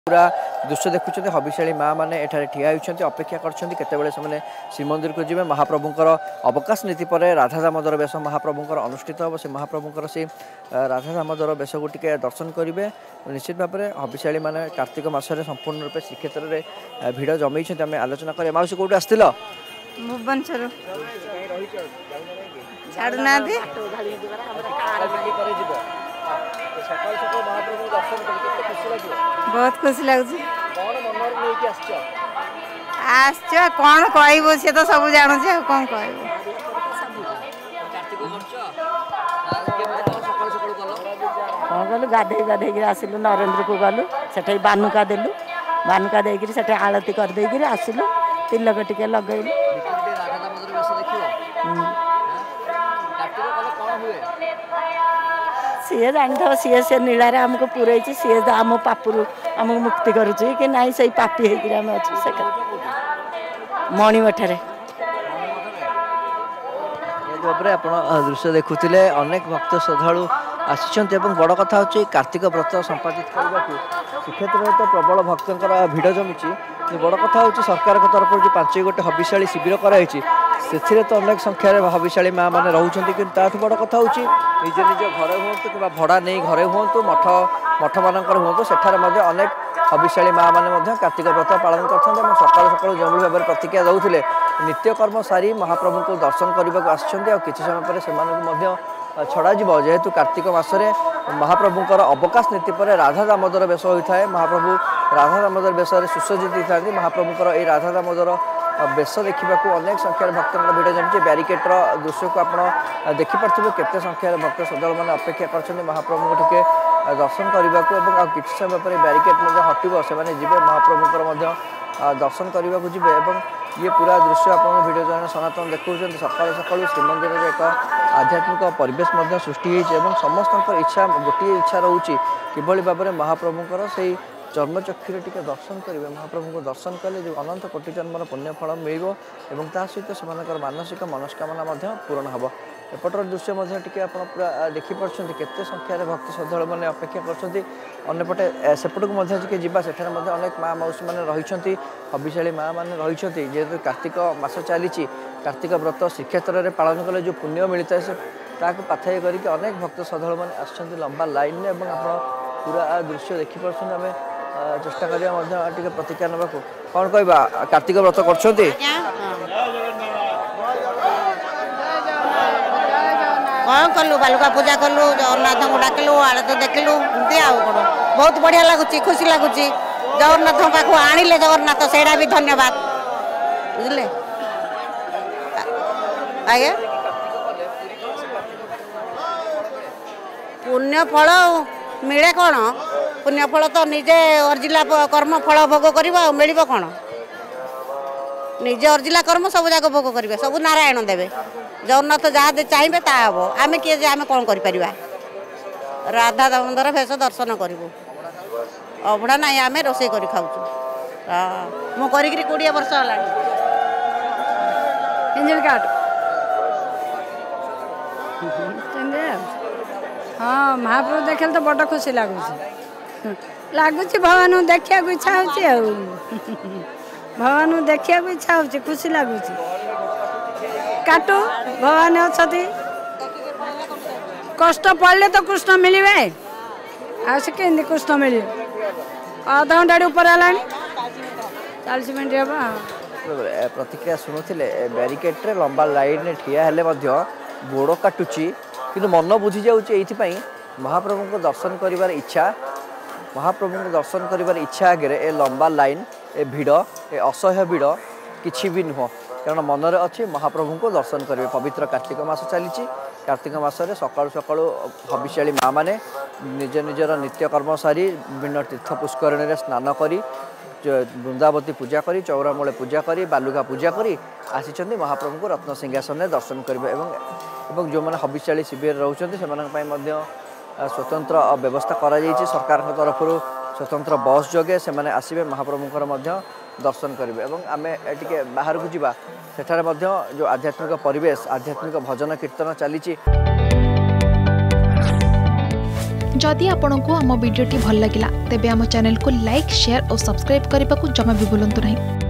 पूरा दृश्य देखुं हबिशाली माँ मैंने एठारे ठिया होती अपेक्षा कर श्रीमंदिर को जी महाप्रभुंर अवकाश नीति पर राधा दामोदर बेश महाप्रभुंर अनुष्ठित हम से महाप्रभुंर से राधा दामोदर बेश को टिके दर्शन करेंगे निश्चित भाव में हबिशाली मैंने कार्तिक मसरे संपूर्ण रूपे श्रीक्षेत्र में भिड़ जमी आम आलोचना करें माउसी कौट आसथिल भुवनेश्वर छाड़ना बहुत खुशी लगुच कौन कह सी तो सब जानू कौन कह कलु गाधे गाधे आसलु नरेन्द्र को गलु से बानुका देलु बानुका देकर आलती करदे आसलु तिलक टिके लगेलु सी जानी था सी से नीलारे आमको पूरे सी आम पापुर आमको मुक्ति करुच्ची कि ना से पापी होकर अच्छे से मणिमठारे आप दृश्य देखुले अनेक भक्त श्रद्धालु आसी बड़ कथा हूँ कार्तिक व्रत संपादित करने श्रीक्षेत्र में तो प्रबल भक्तर भिड़ जमी बड़ कथा हूँ सरकार तरफ जो 5 गोटे हबिशाली शिविर कराई से तो अनेक संख्यार हबिशाली माँ मैंने रोचे कि बड़ कथा हूँ निज निज घरे हूँ कि भड़ा नहीं घरे हूँ मठ मानक हूँ सेठार अनेक हबिशाली माँ मैंने कार्तिक व्रत पालन करते सकाल सकाल जो भाव में प्रतिक्रिया दौले नित्यकर्म सारी महाप्रभु को दर्शन करने को आछि समय पर से छड़ा जेहेतु कार्तिक मसरे महाप्रभुंर अवकाश नीति पर राधा दामोदर बेश होता है महाप्रभु राधा दामोदर बेश सुसज्जित होता है महाप्रभुंर ये राधा दामोदर बेश देखा अनेक संख्यार भक्तों भिड़ जमी ब्यारिकेड्र दृश्य को आप देखिपे केते संख्यार भक्त श्रद्धालु मैंने अपेक्षा कर महाप्रभु टिके दर्शन करने को किसी समय पर ब्यारिकेड हटो से महाप्रभुंर दर्शन करने को जी ये पूरा दृश्य आप भिडियो जन सनातन देखुं सकाल सकाल श्रीमंदिर में एक आध्यात्मिक परिवेश सृष्टि होती समस्त इच्छा गोटे इच्छा रोचे किभली भाव में महाप्रभुंर से जन्मचक्षुरे टिके दर्शन करेंगे महाप्रभु को दर्शन कले जो अनंत कोटि जन्मर पुण्यफल मिल सहित से मानसिक मनस्कामना पूरण हम एपटर दृश्य टी आप पूरा देखिपुं केते संख्यार भक्त श्रद्धालु मैंने अपेक्षा करपटे सेपट को जावा से अनेक माँ मौसी मैंने रही हबिशाली माँ मैंने रही जेहेतु कार्तिक मास चली कार्तिक व्रत श्रीक्षेत्र में पालन कले जो पुण्य मिलता है से पाथाई करके अनेक भक्त श्रद्धालु मैंने आसछन्ति लंबा लाइन में पूरा दृश्य देखिपुं आम चेष्टा करिया प्रतिक्रिया ना कौन कहवा कार्तिक व्रत कर कौन कलु बालुका पूजा कलु जगन्नाथ को डाकिलु आलती देखिलु एमती आउ कौन बहुत बढ़िया लगुच खुशी लगुच जगन्नाथ पाखु आनिले जगन्नाथ सेटा भी धन्यवाद बुझले आज्ञा पुण्यफल मिले कौन पुण्यफल तो निजे अर्जिला कर्म फल भोग कर मिल कौन निजे अर्जिला कर्म सब जाक भोग करेंगे सब नारायण देवे जगन्नाथ जहाँ चाहिए ता हम आम किए आम कौन कर राधा दामोदर भेष दर्शन करूँ अभड़ा ना आम रोसे कर खाऊ मु कर 20 वर्ष है इंजल काट हाँ महाप्रभु देखे तो बड़ खुशी लगुच भगवान देखा इच्छा हो भगवान देखा इच्छा हो खुशी लगुच काटू भगवान अच्छा कष्ट पड़े तो कृष्ण मिले आसे के कृष्ण मिले आधा घंटा ऊपर है 40 मिनट हम प्रतिक्रिया शुणुले ब्यारिकेड्रे लंबा लाइन ठिया हेले गोड़ काटुची कि मन बुझी जाऊँगी महाप्रभु को दर्शन कर इच्छा महाप्रभु को दर्शन कर इच्छा आगे ए लंबा लाइन ए भिड़ ए असह्य भिड़ किछि भी नुह कारण मनरे अच्छी महाप्रभु को दर्शन करेंगे पवित्र कार्तिक मास चली कार्तिक मसरे सकालू सकालू हबिशाली माँ मैंने निज निजर नित्यकर्म सारी विभिन्न तीर्थ पुष्करणी में स्नान कर वृंदावती पूजा करी चौरामूले पूजा करी बालुका पूजा करी आसी महाप्रभु को रत्न सिंहासन में दर्शन करेंगे एवं जो मैंने हबिशाली शिविर रोचे से स्वतंत्र व्यवस्था कर सरकार तरफ स्वतंत्र बस जोगे से आसवे महाप्रभुंर दर्शन करेंगे आम टे बाहर को जावा सेठारे जो आध्यात्मिक परिवेश आध्यात्मिक भजन कीर्तन चली जदि आपंक आम भिडी भल लगा तेब आम चैनल को लाइक शेयर और सब्सक्राइब करने को जमा भी भूलु नहीं।